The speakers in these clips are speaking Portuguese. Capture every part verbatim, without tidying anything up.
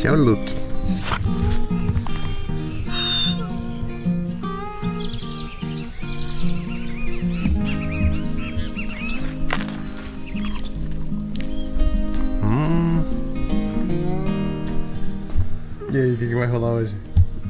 Esse é o look. Hum. E aí, o que, que vai rolar hoje?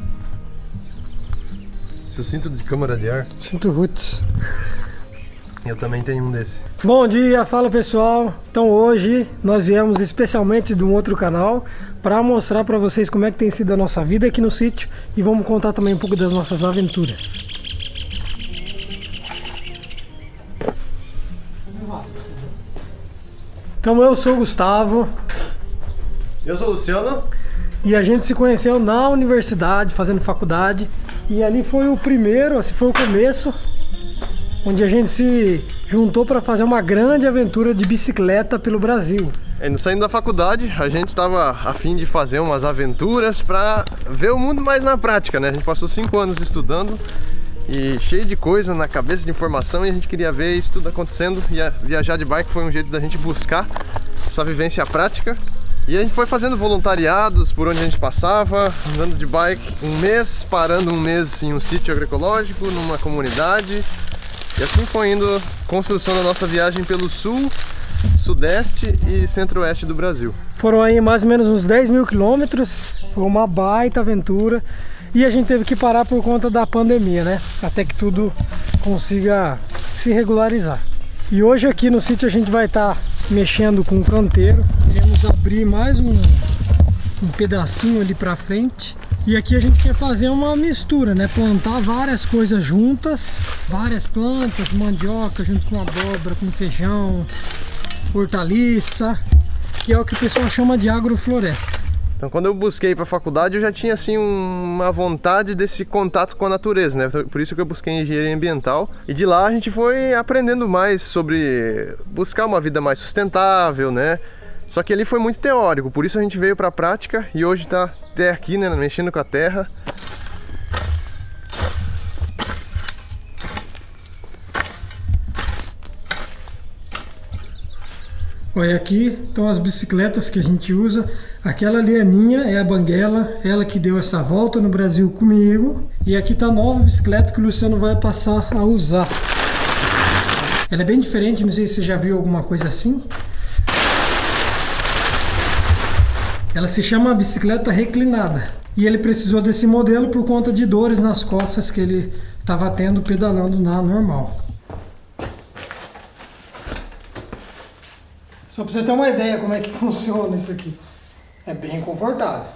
Seu cinto de câmara de ar? Cinto Roots. Eu também tenho um desse. Bom dia, fala pessoal. Então hoje nós viemos especialmente de um outro canal para mostrar para vocês como é que tem sido a nossa vida aqui no sítio e vamos contar também um pouco das nossas aventuras. Então eu sou o Gustavo. Eu sou o Luciano. E a gente se conheceu na universidade, fazendo faculdade. E ali foi o primeiro, assim, foi o começo, onde a gente se juntou para fazer uma grande aventura de bicicleta pelo Brasil. É, saindo da faculdade, a gente estava a fim de fazer umas aventuras para ver o mundo mais na prática, né? A gente passou cinco anos estudando e cheio de coisa na cabeça, de informação, e a gente queria ver isso tudo acontecendo. E a viajar de bike foi um jeito da gente buscar essa vivência prática. E a gente foi fazendo voluntariados por onde a gente passava, andando de bike um mês, parando um mês em um sítio agroecológico, numa comunidade. E assim foi indo construção da nossa viagem pelo sul, sudeste e centro-oeste do Brasil. Foram aí mais ou menos uns dez mil quilômetros, foi uma baita aventura. E a gente teve que parar por conta da pandemia, né? Até que tudo consiga se regularizar. E hoje aqui no sítio a gente vai estar mexendo com o canteiro. Queremos abrir mais um, um pedacinho ali pra frente. E aqui a gente quer fazer uma mistura, né? Plantar várias coisas juntas, várias plantas, mandioca junto com abóbora, com feijão, hortaliça, que é o que o pessoal chama de agrofloresta. Então quando eu busquei para a faculdade eu já tinha assim uma vontade desse contato com a natureza, né? Por isso que eu busquei engenharia ambiental. E de lá a gente foi aprendendo mais sobre buscar uma vida mais sustentável, né? Só que ali foi muito teórico, por isso a gente veio para a prática e hoje está até aqui, né, mexendo com a terra. Olha, aqui estão as bicicletas que a gente usa. Aquela ali é minha, é a Banguela, ela que deu essa volta no Brasil comigo. E aqui está a nova bicicleta que o Luciano vai passar a usar. Ela é bem diferente, não sei se você já viu alguma coisa assim. Ela se chama bicicleta reclinada. E ele precisou desse modelo por conta de dores nas costas que ele estava tendo pedalando na normal. Só para você ter uma ideia como é que funciona isso aqui. É bem confortável.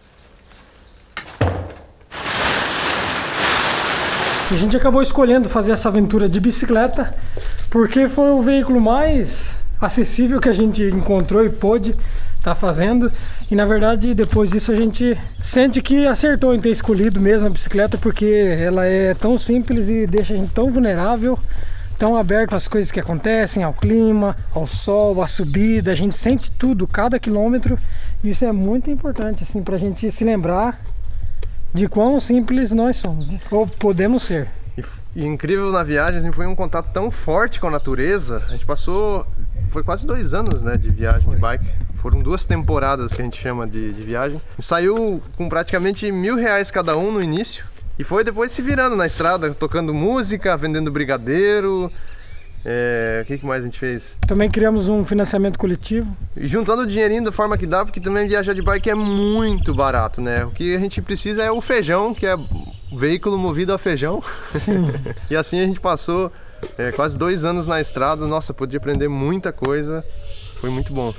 A gente acabou escolhendo fazer essa aventura de bicicleta porque foi o veículo mais acessível que a gente encontrou e pôde estar fazendo. E na verdade depois disso a gente sente que acertou em ter escolhido mesmo a bicicleta, porque ela é tão simples e deixa a gente tão vulnerável, tão aberto às coisas que acontecem, ao clima, ao sol, à subida. A gente sente tudo, cada quilômetro. Isso é muito importante, assim, pra gente se lembrar de quão simples nós somos, né? Ou podemos ser. E, e incrível na viagem, assim, foi um contato tão forte com a natureza. A gente passou, foi quase dois anos, né, de viagem de bike. Foram duas temporadas que a gente chama de, de viagem. E saiu com praticamente mil reais cada um no início. E foi depois se virando na estrada, tocando música, vendendo brigadeiro. É, o que, que mais a gente fez? Também criamos um financiamento coletivo. E juntando o dinheirinho da forma que dá, porque também viajar de bike é muito barato, né? O que a gente precisa é o feijão, que é o veículo movido a feijão. Sim. E assim a gente passou é, quase dois anos na estrada. Nossa, podia aprender muita coisa. Foi muito bom.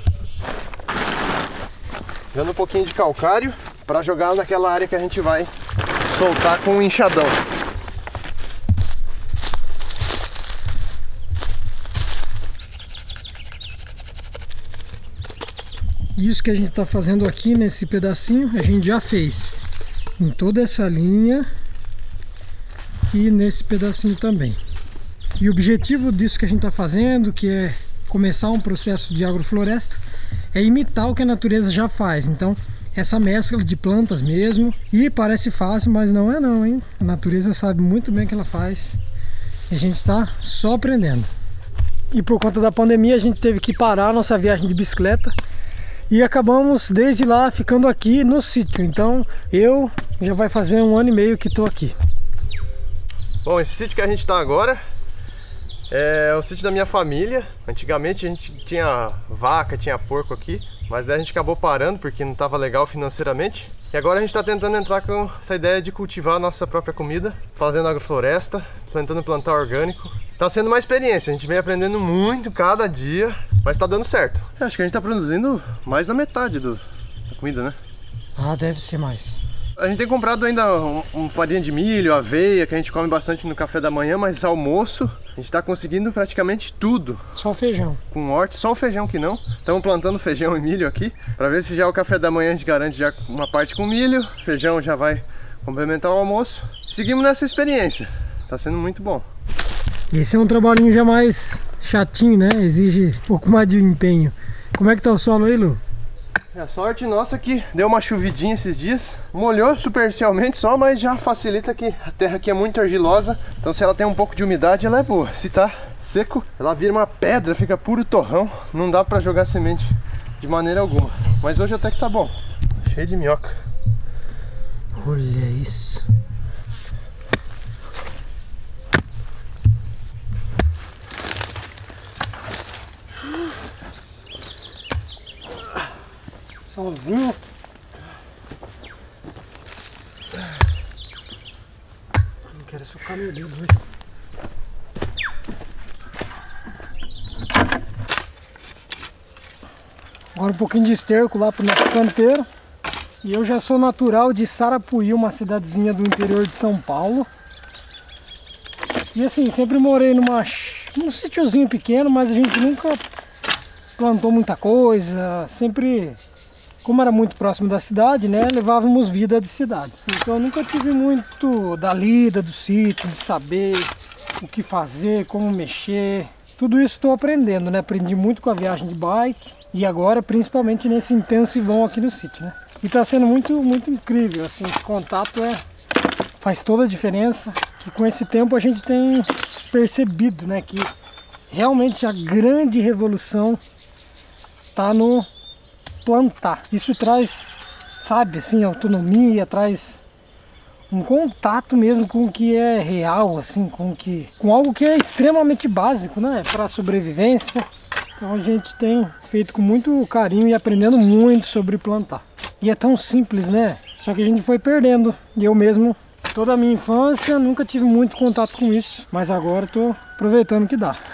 Jogando um pouquinho de calcário para jogar naquela área que a gente vai soltar com um enxadão. Isso que a gente está fazendo aqui nesse pedacinho, a gente já fez em toda essa linha e nesse pedacinho também. E o objetivo disso que a gente está fazendo, que é começar um processo de agrofloresta, é imitar o que a natureza já faz. Então, essa mescla de plantas mesmo, e parece fácil, mas não é não, hein? A natureza sabe muito bem o que ela faz e a gente está só aprendendo. E por conta da pandemia a gente teve que parar a nossa viagem de bicicleta E acabamos desde lá ficando aqui no sítio. Então eu já vai fazer um ano e meio que estou aqui. Bom, esse sítio que a gente está agora é o sítio da minha família. Antigamente a gente tinha vaca, tinha porco aqui, mas daí a gente acabou parando porque não estava legal financeiramente. E agora a gente está tentando entrar com essa ideia de cultivar a nossa própria comida, fazendo agrofloresta, tentando plantar orgânico. Tá sendo uma experiência, a gente vem aprendendo muito cada dia, mas tá dando certo. Acho que a gente tá produzindo mais da metade do, da comida, né? Ah, deve ser mais. A gente tem comprado ainda um, um farinha de milho, aveia, que a gente come bastante no café da manhã, mas almoço a gente tá conseguindo praticamente tudo. Só o feijão. Com horta, só o feijão que não. Estamos plantando feijão e milho aqui, para ver se já o café da manhã a gente garante já uma parte com milho, feijão já vai complementar o almoço. Seguimos nessa experiência, tá sendo muito bom. Esse é um trabalhinho já mais chatinho, né? Exige um pouco mais de empenho. Como é que tá o solo aí, Lu? A sorte nossa que deu uma chuvidinha esses dias, molhou superficialmente só, mas já facilita que a terra aqui é muito argilosa, então se ela tem um pouco de umidade ela é boa. Se tá seco, ela vira uma pedra, fica puro torrão, não dá pra jogar semente de maneira alguma. Mas hoje até que tá bom, cheio de minhoca. Olha isso. Sozinho. Não quero socar meu dedo hoje. Agora um pouquinho de esterco lá pro nosso canteiro. E eu já sou natural de Sarapuí, uma cidadezinha do interior de São Paulo. E assim, sempre morei numa, num sítiozinho pequeno, mas a gente nunca plantou muita coisa, sempre... Como era muito próximo da cidade, né, levávamos vida de cidade. Então eu nunca tive muito da lida do sítio, de saber o que fazer, como mexer. Tudo isso estou aprendendo, né? Aprendi muito com a viagem de bike e agora principalmente nesse intensivão aqui no sítio, né? E está sendo muito, muito incrível, assim, esse contato é, faz toda a diferença. E com esse tempo a gente tem percebido, né, que realmente a grande revolução está no plantar. Isso traz, sabe, assim, autonomia, traz um contato mesmo com o que é real, assim, com o que, com algo que é extremamente básico, né, para a sobrevivência. Então a gente tem feito com muito carinho e aprendendo muito sobre plantar. E é tão simples, né? Só que a gente foi perdendo. E eu mesmo, toda a minha infância, nunca tive muito contato com isso, mas agora estou aproveitando que dá.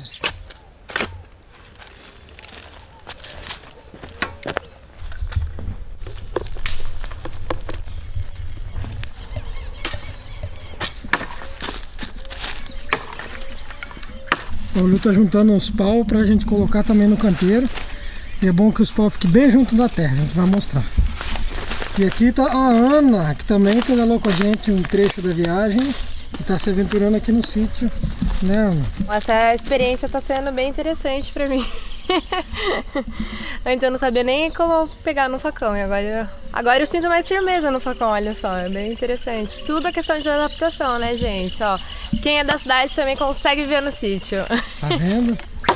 O Lu tá juntando uns pau pra gente colocar também no canteiro. E é bom que os pau fiquem bem junto da terra, a gente vai mostrar. E aqui tá a Ana, que também pedalou com a gente um trecho da viagem e tá se aventurando aqui no sítio, né, Ana? Essa experiência tá sendo bem interessante pra mim. Antes eu não sabia nem como pegar no facão e agora, agora eu sinto mais firmeza no facão, olha só, é bem interessante. Tudo é questão de adaptação, né, gente? Ó, quem é da cidade também consegue viver no sítio. Tá vendo?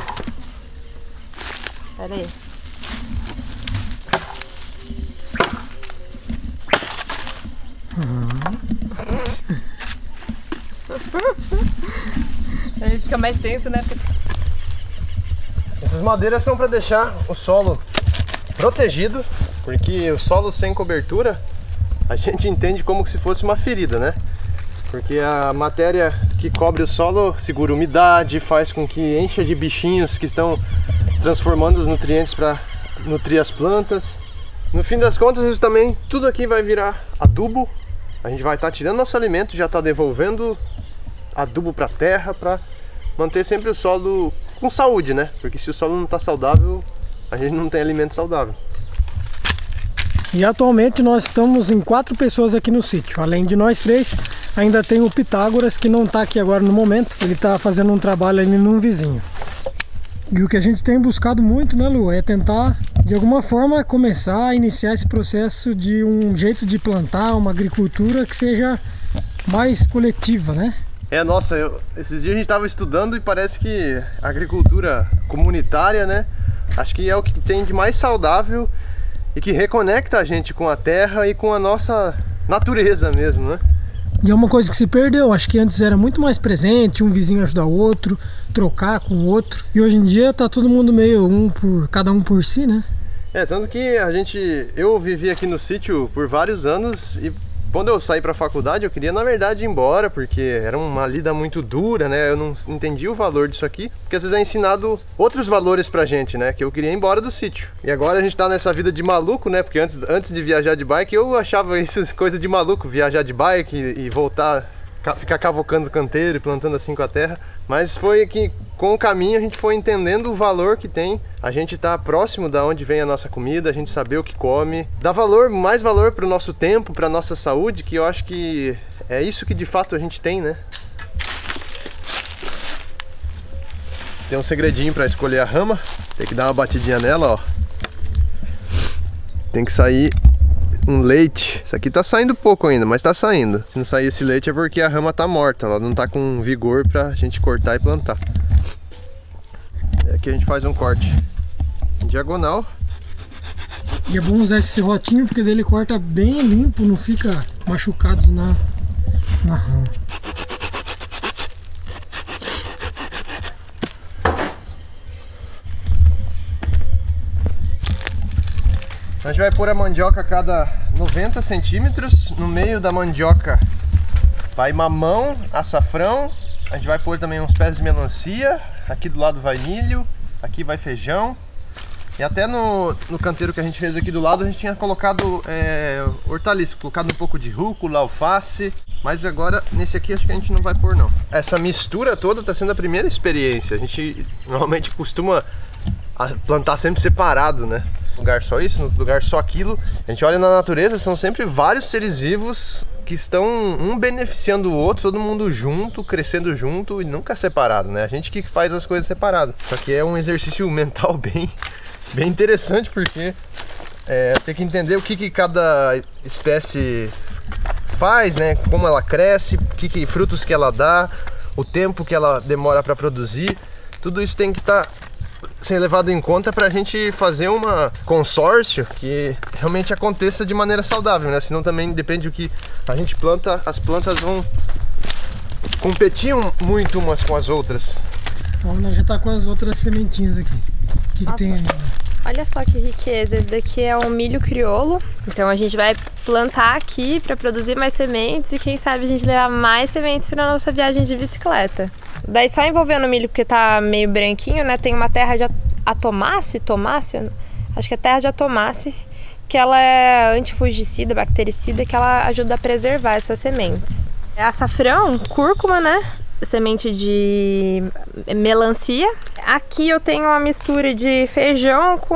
Pera aí. Uhum. Aí fica mais tenso, né? Essas madeiras são para deixar o solo protegido, porque o solo sem cobertura a gente entende como se fosse uma ferida, né? Porque a matéria que cobre o solo segura umidade, faz com que encha de bichinhos que estão transformando os nutrientes para nutrir as plantas. No fim das contas, isso também, tudo aqui vai virar adubo. A gente vai estar tá tirando nosso alimento, já está devolvendo adubo para a terra, para manter sempre o solo com saúde, né? Porque se o solo não está saudável, a gente não tem alimento saudável. E atualmente nós estamos em quatro pessoas aqui no sítio. Além de nós três, ainda tem o Pitágoras, que não está aqui agora no momento. Ele está fazendo um trabalho ali num vizinho. E o que a gente tem buscado muito, né, Lu, é tentar, de alguma forma, começar a iniciar esse processo de um jeito de plantar, uma agricultura que seja mais coletiva, né? É, nossa, eu, esses dias a gente tava estudando e parece que a agricultura comunitária, né? Acho que é o que tem de mais saudável e que reconecta a gente com a terra e com a nossa natureza mesmo, né? E é uma coisa que se perdeu, acho que antes era muito mais presente, um vizinho ajudar o outro, trocar com o outro. E hoje em dia tá todo mundo meio um por cada um por si, né? É, tanto que a gente, eu vivi aqui no sítio por vários anos e quando eu saí para a faculdade eu queria na verdade ir embora, porque era uma lida muito dura, né? Eu não entendi o valor disso aqui, porque às vezes é ensinado outros valores pra gente, né? Que eu queria ir embora do sítio. E agora a gente tá nessa vida de maluco, né? Porque antes, antes de viajar de bike eu achava isso coisa de maluco, viajar de bike e, e voltar, ficar cavocando o canteiro e plantando assim com a terra. Mas foi que com o caminho a gente foi entendendo o valor que tem a gente estar próximo da onde vem a nossa comida, a gente saber o que come, dá valor, mais valor para o nosso tempo, para a nossa saúde, que eu acho que é isso que de fato a gente tem, né? Tem um segredinho para escolher a rama, tem que dar uma batidinha nela, ó. Tem que sair um leite. Isso aqui tá saindo pouco ainda, mas tá saindo. Se não sair esse leite é porque a rama tá morta, ela não tá com vigor pra gente cortar e plantar. Aqui a gente faz um corte em diagonal. E é bom usar esse serrotinho porque dele corta bem limpo, não fica machucado na, na rama. A gente vai pôr a mandioca a cada noventa centímetros. No meio da mandioca vai mamão, açafrão. A gente vai pôr também uns pés de melancia. Aqui do lado vai milho. Aqui vai feijão. E até no, no canteiro que a gente fez aqui do lado a gente tinha colocado é, hortaliça. Colocado um pouco de rúcula, alface. Mas agora nesse aqui acho que a gente não vai pôr não. Essa mistura toda está sendo a primeira experiência. A gente normalmente costuma plantar sempre separado, né? Lugar só isso, no lugar só aquilo. A gente olha na natureza, são sempre vários seres vivos que estão um beneficiando o outro, todo mundo junto, crescendo junto e nunca separado, né? A gente que faz as coisas separado. Só que é um exercício mental bem, bem interessante, porque é, tem que entender o que, que cada espécie faz, né? Como ela cresce, que, que frutos que ela dá, o tempo que ela demora para produzir. Tudo isso tem que estar tá ser levado em conta para a gente fazer um consórcio que realmente aconteça de maneira saudável, né? Senão também depende do que a gente planta, as plantas vão competir muito umas com as outras. Então nós já tá com as outras sementinhas aqui. O que, que tem aí? Olha só que riqueza, esse daqui é um milho crioulo. Então a gente vai plantar aqui para produzir mais sementes e quem sabe a gente levar mais sementes para nossa viagem de bicicleta. Daí só envolvendo o milho porque tá meio branquinho, né? Tem uma terra de atomácea, tomácea, acho que é terra de atomácea, que ela é antifugicida, bactericida, que ela ajuda a preservar essas sementes. É açafrão, cúrcuma, né? Semente de melancia. Aqui eu tenho uma mistura de feijão com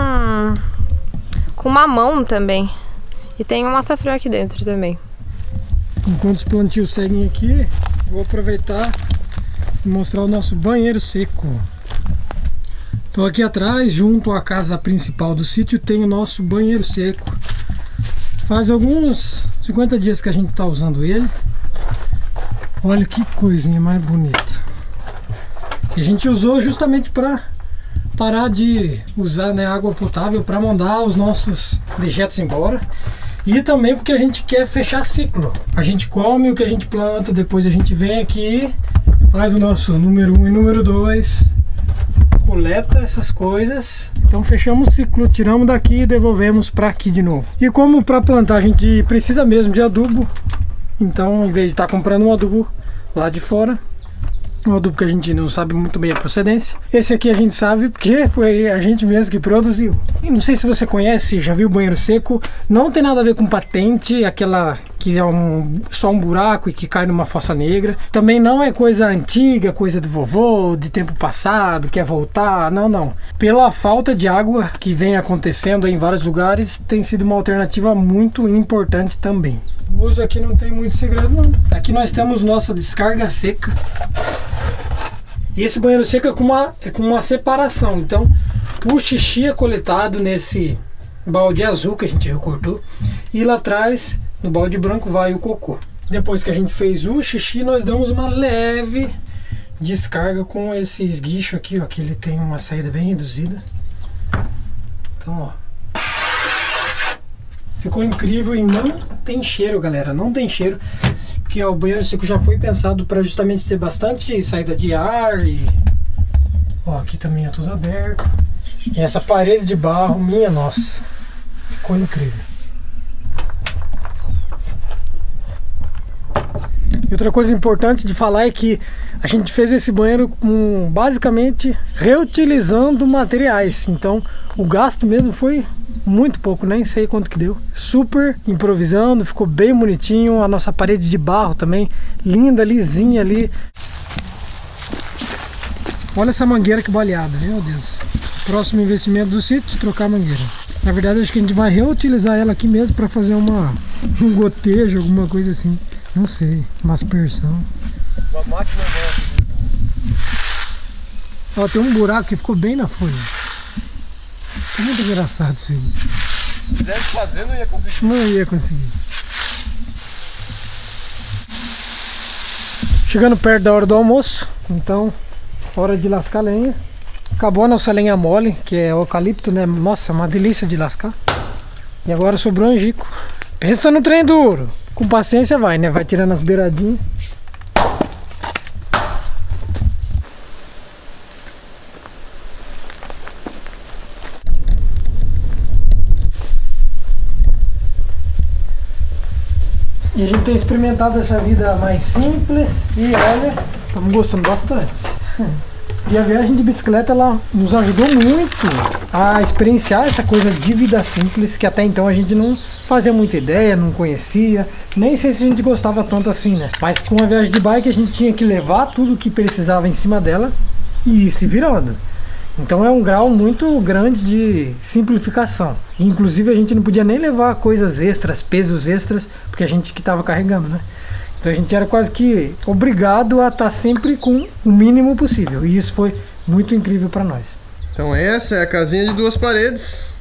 com mamão também. E tem um açafrão aqui dentro também. Enquanto os plantios seguem aqui, vou aproveitar e mostrar o nosso banheiro seco. Então aqui atrás, junto à casa principal do sítio, tem o nosso banheiro seco. Faz alguns cinquenta dias que a gente está usando ele. Olha que coisinha mais bonita. E a gente usou justamente para parar de usar, né, água potável para mandar os nossos dejetos embora. E também porque a gente quer fechar ciclo. A gente come o que a gente planta, depois a gente vem aqui, faz o nosso número um e número dois, coleta essas coisas. Então fechamos o ciclo, tiramos daqui e devolvemos para aqui de novo. E como para plantar a gente precisa mesmo de adubo, então em vez de estar comprando um adubo lá de fora, um adubo que a gente não sabe muito bem a procedência, esse aqui a gente sabe porque foi a gente mesmo que produziu. E não sei se você conhece, já viu banheiro seco, não tem nada a ver com patente, aquela que é um, só um buraco e que cai numa fossa negra. Também não é coisa antiga, coisa do vovô, de tempo passado, quer voltar, não, não. Pela falta de água que vem acontecendo em vários lugares, tem sido uma alternativa muito importante também. O uso aqui não tem muito segredo não. Aqui nós temos nossa descarga seca. E esse banheiro seco é com uma, é com uma separação. Então o xixi é coletado nesse balde azul que a gente recortou. E lá atrás, no balde branco, vai o cocô. Depois que a gente fez o xixi, nós damos uma leve descarga com esse esguicho aqui, ó, que ele tem uma saída bem reduzida. Então, ó, ficou incrível e não tem cheiro, galera, não tem cheiro, porque ó, o banheiro seco já foi pensado para justamente ter bastante saída de ar e ó, aqui também é tudo aberto. E essa parede de barro, minha nossa, ficou incrível. E outra coisa importante de falar é que a gente fez esse banheiro com, basicamente reutilizando materiais. Então o gasto mesmo foi muito pouco, nem sei quanto que deu. Super improvisando, ficou bem bonitinho. A nossa parede de barro também, linda, lisinha ali. Olha essa mangueira que baleada, meu Deus. Próximo investimento do sítio, trocar a mangueira. Na verdade acho que a gente vai reutilizar ela aqui mesmo para fazer uma, um gotejo, alguma coisa assim. Não sei, uma aspersão. Uma máquina nova. Ó, tem um buraco que ficou bem na folha. É muito engraçado isso aí. Se quisesse fazer, não ia conseguir. Não ia conseguir. Chegando perto da hora do almoço, então, hora de lascar lenha. Acabou a nossa lenha mole, que é eucalipto, né? Nossa, uma delícia de lascar. E agora sobrou angico. Pensa no trem duro. Com paciência vai, né? Vai tirando as beiradinhas. E a gente tem experimentado essa vida mais simples e olha, estamos gostando bastante. E a viagem de bicicleta, ela nos ajudou muito a experienciar essa coisa de vida simples, que até então a gente não fazia muita ideia, não conhecia, nem sei se a gente gostava tanto assim, né? Mas com a viagem de bike a gente tinha que levar tudo o que precisava em cima dela e ir se virando. Então é um grau muito grande de simplificação. Inclusive a gente não podia nem levar coisas extras, pesos extras, porque a gente que estava carregando, né? Então a gente era quase que obrigado a estar sempre com o mínimo possível. E isso foi muito incrível para nós. Então essa é a casinha de duas paredes.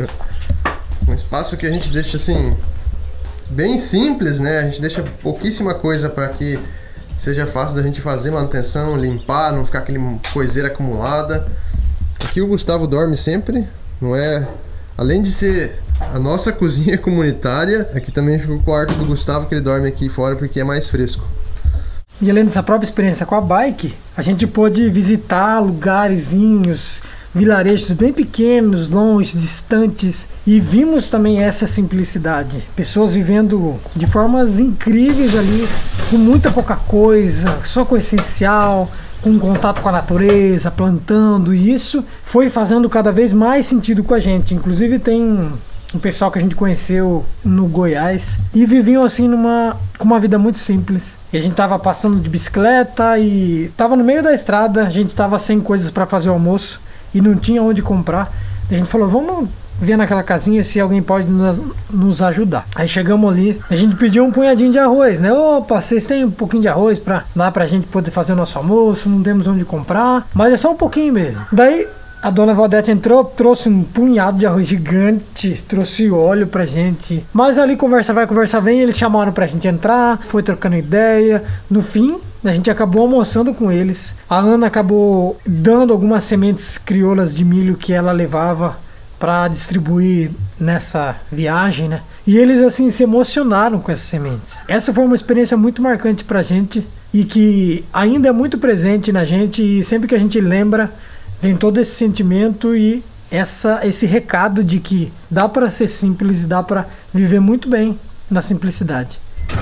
Um espaço que a gente deixa assim bem simples, né? A gente deixa pouquíssima coisa para que seja fácil da gente fazer manutenção, limpar, não ficar aquele coiseira acumulada. Aqui o Gustavo dorme sempre, não é? Além de ser a nossa cozinha comunitária, aqui também fica o quarto do Gustavo, que ele dorme aqui fora porque é mais fresco. E além dessa própria experiência com a bike, a gente pôde visitar lugarzinhos, vilarejos bem pequenos, longe, distantes, e vimos também essa simplicidade. Pessoas vivendo de formas incríveis ali, com muita pouca coisa, só com o essencial, com contato com a natureza, plantando, e isso foi fazendo cada vez mais sentido com a gente. Inclusive tem um pessoal que a gente conheceu no Goiás e viviam assim numa com uma vida muito simples. E a gente tava passando de bicicleta e tava no meio da estrada, a gente tava sem coisas para fazer o almoço e não tinha onde comprar. A gente falou, vamos ver naquela casinha se alguém pode nos, nos ajudar. Aí chegamos ali, a gente pediu um punhadinho de arroz, né? Opa, vocês têm um pouquinho de arroz pra dar pra gente poder fazer o nosso almoço? Não temos onde comprar, mas é só um pouquinho mesmo. Daí a dona Valdete entrou, trouxe um punhado de arroz gigante, trouxe óleo pra gente. Mas ali conversa vai, conversa vem, eles chamaram pra gente entrar, foi trocando ideia. No fim, a gente acabou almoçando com eles. A Ana acabou dando algumas sementes crioulas de milho que ela levava para distribuir nessa viagem, né? E eles assim se emocionaram com essas sementes. Essa foi uma experiência muito marcante pra gente e que ainda é muito presente na gente, e sempre que a gente lembra, vem todo esse sentimento e essa, esse recado de que dá para ser simples e dá para viver muito bem na simplicidade.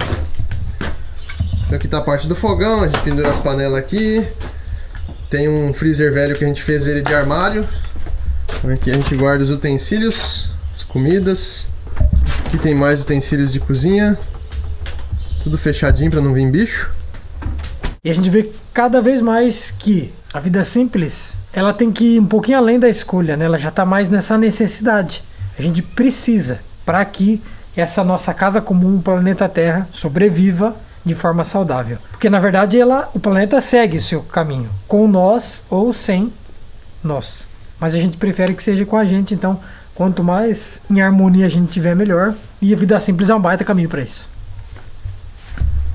Então aqui tá a parte do fogão, a gente pendura as panelas aqui. Tem um freezer velho que a gente fez ele de armário. Aqui a gente guarda os utensílios, as comidas. Aqui tem mais utensílios de cozinha. Tudo fechadinho para não vir bicho. E a gente vê cada vez mais que a vida simples, ela tem que ir um pouquinho além da escolha, né? Ela já está mais nessa necessidade. A gente precisa para que essa nossa casa comum, o planeta Terra, sobreviva de forma saudável. Porque na verdade ela, o planeta segue o seu caminho, com nós ou sem nós. Mas a gente prefere que seja com a gente, então quanto mais em harmonia a gente tiver, melhor. E a vida simples é um baita caminho para isso.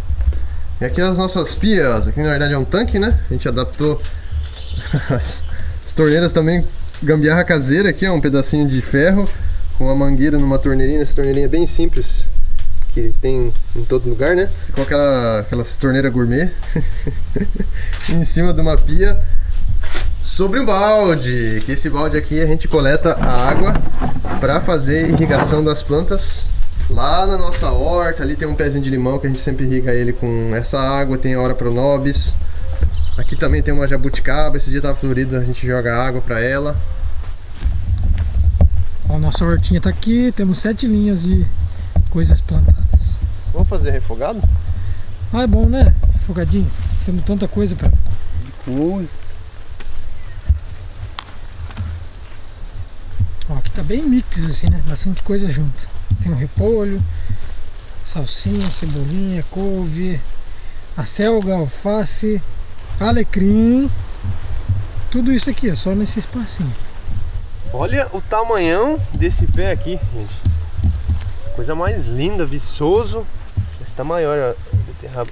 E aqui as nossas pias, aqui na verdade é um tanque, né? A gente adaptou as, as torneiras também, gambiarra caseira aqui, ó, um pedacinho de ferro com a mangueira numa torneirinha, essa torneirinha bem simples que tem em todo lugar, né? Com aquela aquelas torneira gourmet em cima de uma pia sobre um balde, que esse balde aqui a gente coleta a água para fazer irrigação das plantas. Lá na nossa horta, ali tem um pezinho de limão que a gente sempre irriga ele com essa água, tem a hora pronobis. Aqui também tem uma jabuticaba, esse dia tava florida, a gente joga água para ela. Ó, nossa hortinha tá aqui, temos sete linhas de coisas plantadas. Vamos fazer refogado? Ah, é bom, né? Refogadinho. Temos tanta coisa pra... Ui. Ó, aqui tá bem mix assim, né? Bastante coisa junto. Tem o repolho, salsinha, cebolinha, couve, acelga, alface, alecrim. Tudo isso aqui, ó, só nesse espacinho. Olha o tamanhão desse pé aqui, gente. Coisa mais linda, viçoso. Esse tá maior, ó, beterraba.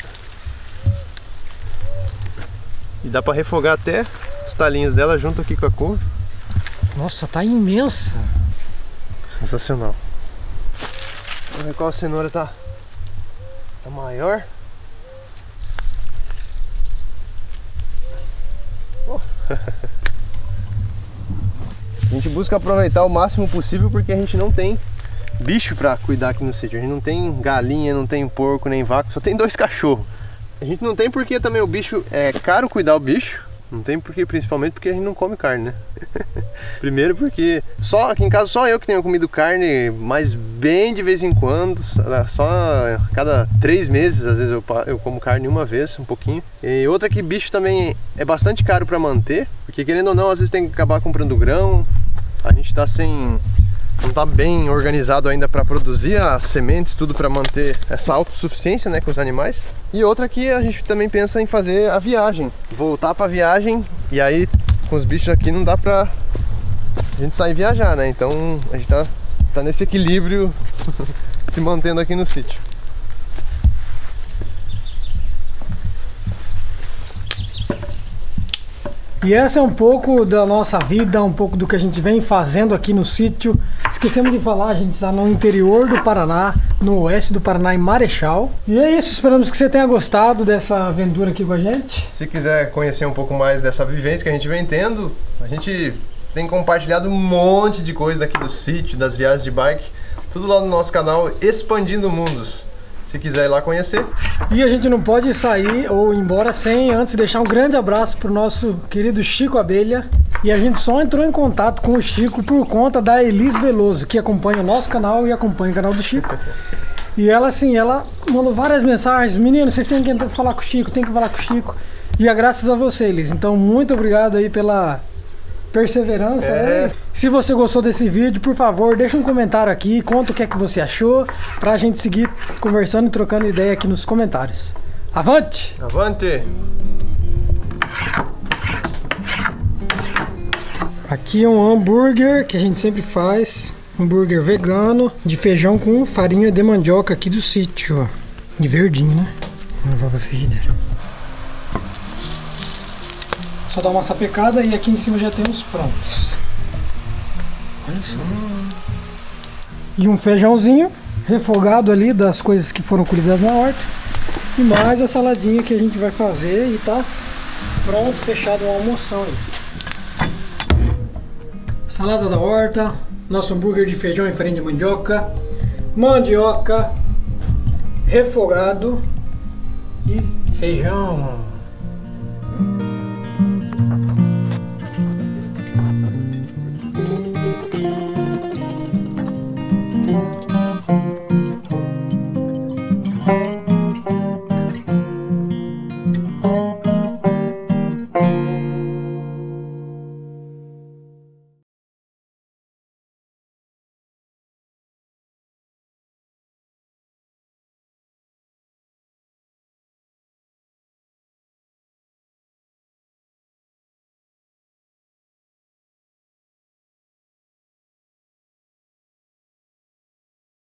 E dá pra refogar até os talinhos dela junto aqui com a couve. Nossa, tá imensa. Sensacional. Vamos ver qual cenoura tá, tá maior. Oh. A gente busca aproveitar o máximo possível porque a gente não tem bicho pra cuidar aqui no sítio. A gente não tem galinha, não tem porco, nem vaca, só tem dois cachorros. A gente não tem porque também o bicho é caro cuidar o bicho. Não tem porque, principalmente porque a gente não come carne, né? Primeiro porque só aqui em casa só eu que tenho comido carne, mas bem de vez em quando, só a cada três meses às vezes eu, eu como carne uma vez, um pouquinho. E outra que bicho também é bastante caro para manter, porque querendo ou não, às vezes tem que acabar comprando grão. A gente tá sem... não tá bem organizado ainda para produzir as sementes, tudo para manter essa autossuficiência, né, com os animais. E outra que a gente também pensa em fazer a viagem, voltar para viagem, e aí com os bichos aqui não dá pra a gente sair viajar, né? Então a gente tá, tá nesse equilíbrio se mantendo aqui no sítio. E essa é um pouco da nossa vida, um pouco do que a gente vem fazendo aqui no sítio. Esquecemos de falar, a gente está no interior do Paraná, no oeste do Paraná, em Marechal. E é isso, esperamos que você tenha gostado dessa aventura aqui com a gente. Se quiser conhecer um pouco mais dessa vivência que a gente vem tendo, a gente tem compartilhado um monte de coisa aqui do sítio, das viagens de bike, tudo lá no nosso canal Expandindo Mundos. Se quiser ir lá conhecer. E a gente não pode sair ou ir embora sem antes deixar um grande abraço pro nosso querido Chico Abelha. E a gente só entrou em contato com o Chico por conta da Elis Veloso, que acompanha o nosso canal e acompanha o canal do Chico. E ela assim, ela mandou várias mensagens: meninos, vocês têm que falar com o Chico, tem que falar com o Chico. E é graças a você, Elis. Então muito obrigado aí pela perseverança. É. Aí. Se você gostou desse vídeo, por favor, deixa um comentário aqui, conta o que é que você achou, pra gente seguir conversando e trocando ideia aqui nos comentários. Avante! Avante! Aqui é um hambúrguer que a gente sempre faz, hambúrguer vegano, de feijão com farinha de mandioca aqui do sítio, ó. De verdinho, né? Vamos levar pra frigideira. Só dar uma sapecada e aqui em cima já temos prontos. Olha só. E um feijãozinho refogado ali das coisas que foram colhidas na horta. E mais a saladinha que a gente vai fazer e tá pronto, fechado uma almoção aí. Salada da horta, nosso hambúrguer de feijão e farinha de mandioca, mandioca, refogado e feijão.